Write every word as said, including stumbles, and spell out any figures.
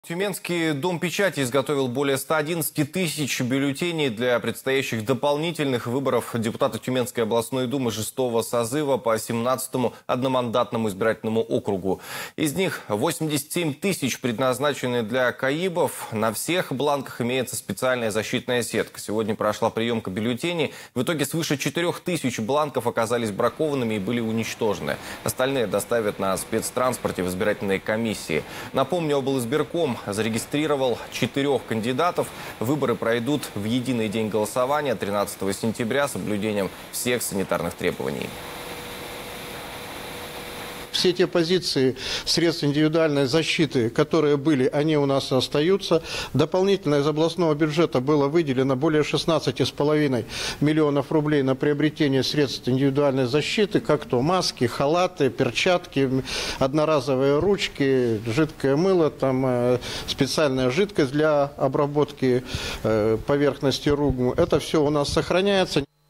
Тюменский дом печати изготовил более ста одиннадцати тысяч бюллетеней для предстоящих дополнительных выборов депутата Тюменской областной думы шестого созыва по семнадцатому одномандатному избирательному округу. Из них восемьдесят семь тысяч предназначены для КАИБов. На всех бланках имеется специальная защитная сетка. Сегодня прошла приемка бюллетеней. В итоге свыше четырёх тысяч бланков оказались бракованными и были уничтожены. Остальные доставят на спецтранспорте в избирательные комиссии. Напомню, облизбирком зарегистрировал четырех кандидатов. Выборы пройдут в единый день голосования тринадцатого сентября с соблюдением всех санитарных требований. Все те позиции средств индивидуальной защиты, которые были, они у нас остаются. Дополнительно из областного бюджета было выделено более шестнадцати с половиной миллионов рублей на приобретение средств индивидуальной защиты, как то маски, халаты, перчатки, одноразовые ручки, жидкое мыло, там, специальная жидкость для обработки поверхности рук. Это все у нас сохраняется.